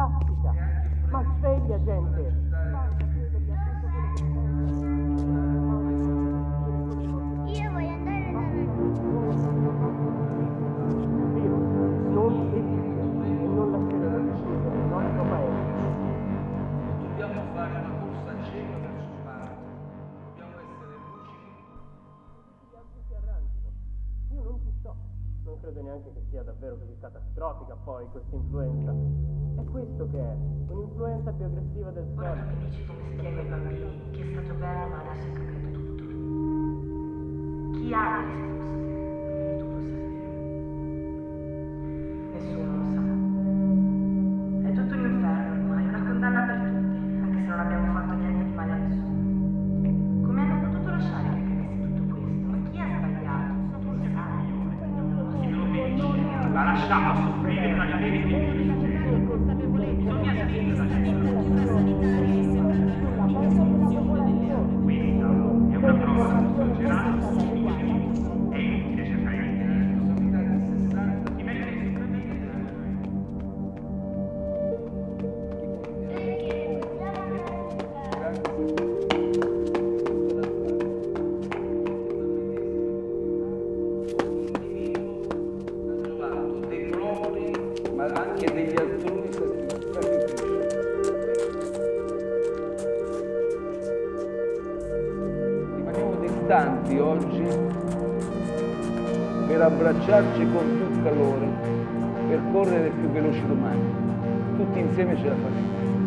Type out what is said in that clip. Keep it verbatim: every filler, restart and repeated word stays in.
fantastica. Ma sveglia, gente. Io voglio andare da Non desistere e non lasciare decidere il nostro paese. Dobbiamo fare una corsa cieca verso Marte. Dobbiamo essere lucidi. Tutti gli altri si arrangino. Io non ci sto. Non credo neanche che sia davvero così catastrofica poi questa influenza. È questo che è, un'influenza più aggressiva del Ora tu solito. mi dici come spiego ai bambini che è stato bello ma adesso è cambiato tutto. Chi ha le risposte? Quindi tu lo sai. Nessuno lo sa. È tutto un inferno ormai, una condanna per tutti, anche se non abbiamo fatto niente di male a nessuno. Come hanno potuto lasciare che accadesse tutto questo? Ma chi ha sbagliato? Tu lo sai. La lasciamo soffrire tra i piedi di bisogna spingerla. Questa è una prova che sorgerà è inutile cercare di ti meriti di sopravvivere. Dei propri, ma anche degli altrui sacrifici. Rimaniamo distanti oggi per abbracciarci con più calore, per correre più veloci domani. Tutti insieme ce la faremo.